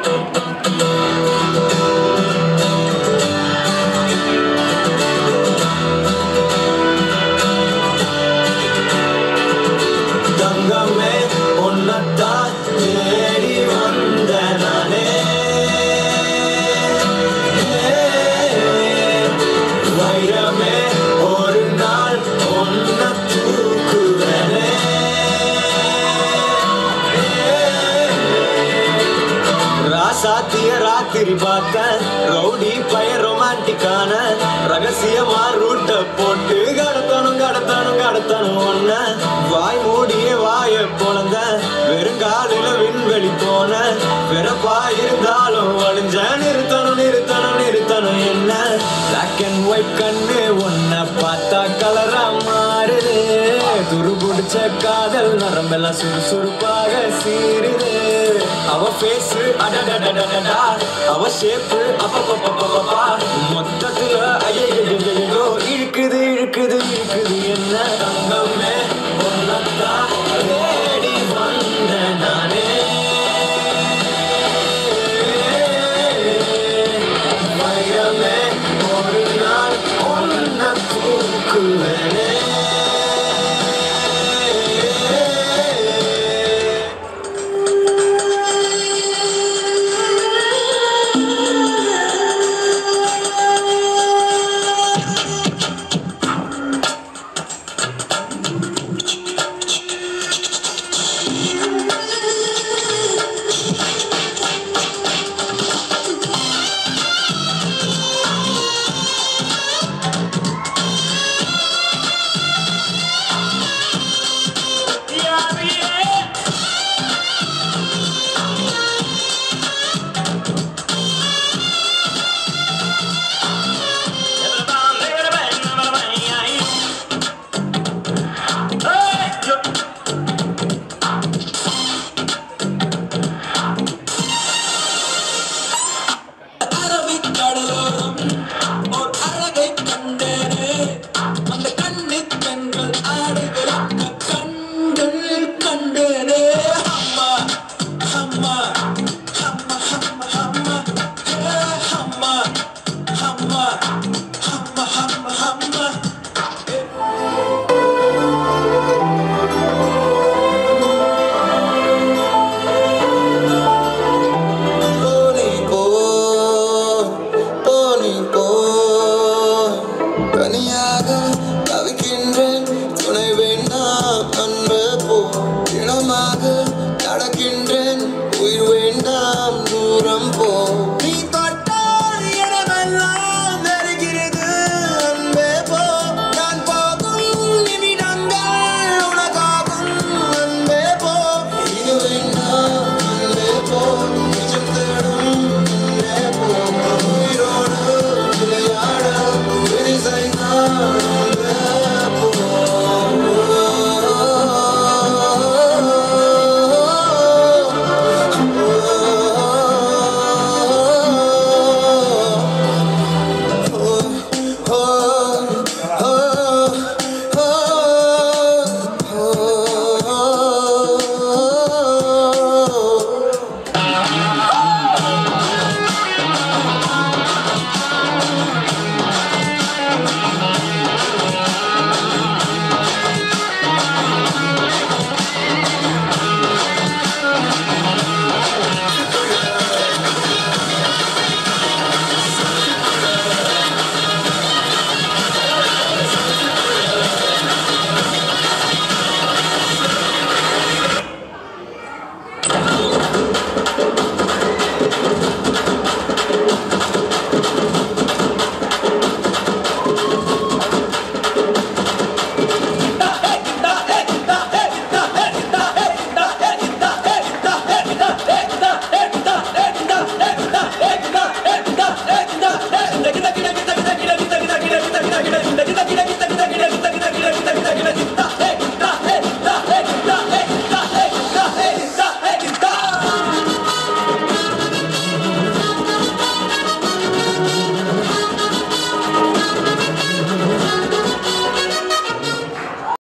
தங்கமே உன்னத்தான் தேடி வந்த நானே வைரமே ஒரு நாள் ஒன்ன தூக்குவனே ராசாத்திய ராத்திரி பார்த்த ரவுடி பய ரொமான்டிக்கான ரகசியமா ரூட்ட போட்டு கடத்தணும் ஒன்ன வாய் மூடிய வாய பொழந்த வெறுங்காலில விண்வெளி போன பிறப்பா இருந்தாலும் வழிஞ்ச நிறுத்தணும் என்ன பிளாக் அண்ட் ஒயிட் கண்ணு ஒன்ன பார்த்தா கலரா மாறுது துருபுடிச்ச காதல் நரம்பெல்லாம் சுறுசுறுப்பாக சீருது அவ பேசு அடடடடடா அவ ஷேப்பு அப்பப்பப்பப்பப்பா மொத்தத்துல ஐயோ இழுக்குது என்ன